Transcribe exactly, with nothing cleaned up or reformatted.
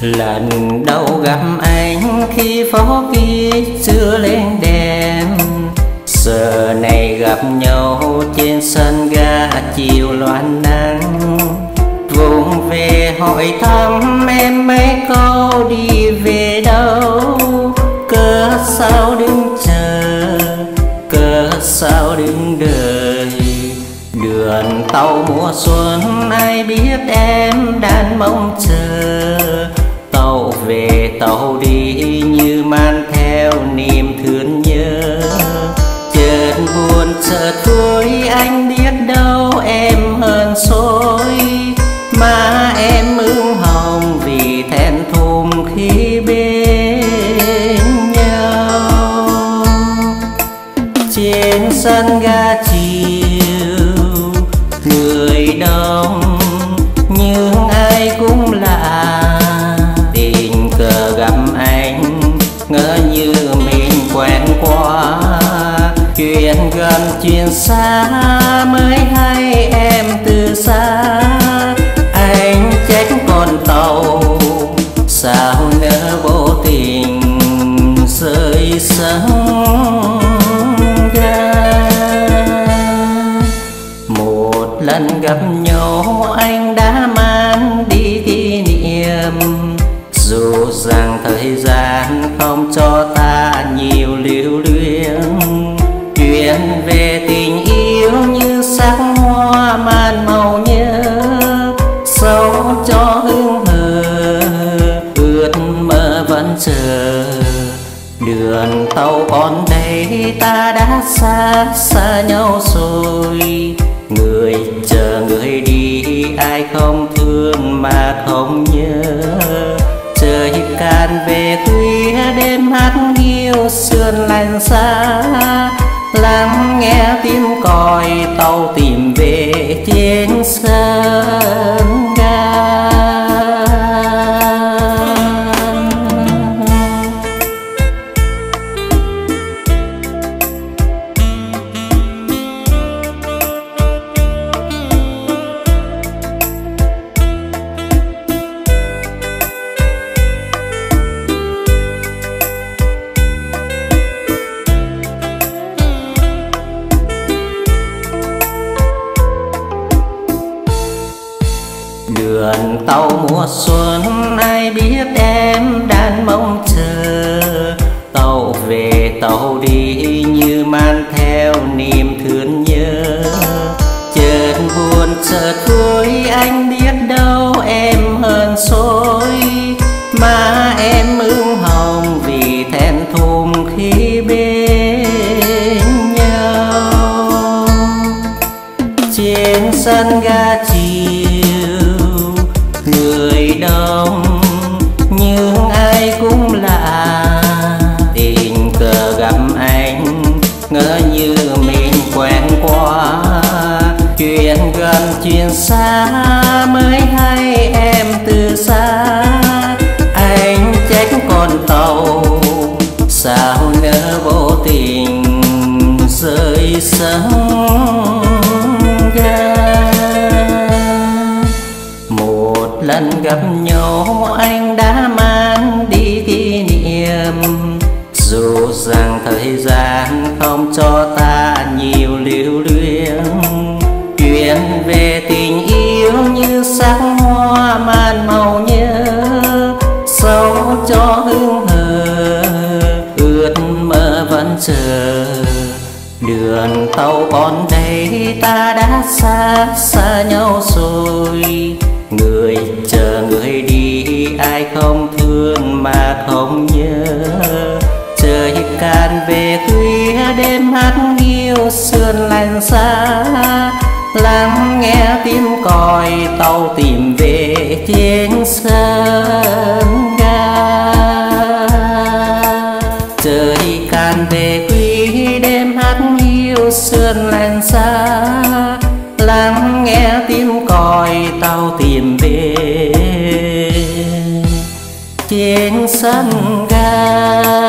Lần đầu gặp anh khi phố kia chưa lên đèn, giờ này gặp nhau trên sân ga chiều loan nắng. Vùng về hỏi thăm em mấy câu đi về đâu, cớ sao đứng chờ, cớ sao đứng đợi. Đường tàu mùa xuân ai biết em đang mong chờ, tàu về tàu đi như mang theo niềm thương nhớ. Chợt buồn chợt vui anh biết đâu em hơn xôi, mà em ửng hồng vì thẹn thùng khi bên nhau. Trên sân ga chiều người đông nhưng ai cũng lạ, tình cờ gặp anh ngỡ như mình quen qua. Chuyện gần chuyện xa mới hay em từ xa, anh trách con tàu sao nỡ vô tình rơi sông ga. Một lần gặp nhau anh đã mang đi kỷ niệm, dù rằng thời gian không cho ta nhiều lưu luyến. Chuyện về tình yêu như sắc hoa man màu nhớ, sâu cho hương hờ ước mơ vẫn chờ. Đường tàu còn đây ta đã xa xa nhau rồi, người chờ người đi ai không thương mà không nhớ. Trời cạn về khuya đêm hát hiu sườn lạnh xa, lắng nghe tiếng còi tàu tìm về trên sân ga. Đường tàu mùa xuân ai biết em đang mong chờ, tàu về tàu đi như mang theo niềm thương nhớ. Chợt buồn chợt vui anh biết đâu em hơn xôi, mà em ửng hồng vì thẹn thùng khi bên nhau. Trên sân ga chiều người đông nhưng ai cũng lạ, tình cờ gặp anh ngỡ như mình quen qua. Chuyện gần chuyện xa mới hay em từ xa, anh trách con tàu sao nỡ vô tình rơi sông ga. Một lần gặp nhau anh đã mang đi kỷ niệm, dù rằng thời gian không cho ta nhiều lưu luyến. Chuyện về tình yêu như sắc hoa man màu nhớ, sâu cho hương hờ ước mơ vẫn chờ. Đường tàu còn đây ta đã xa xa nhau rồi, người chờ người đi ai không thương mà không nhớ. Trời cạn về khuya đêm hát hiu sườn lạnh xa, lắng nghe tiếng còi tàu tìm về trên sân ga. Trời cạn về khuya đêm hát hiu sườn lạnh xa, lắng nghe tiếng còi tàu tìm về trên sân ga.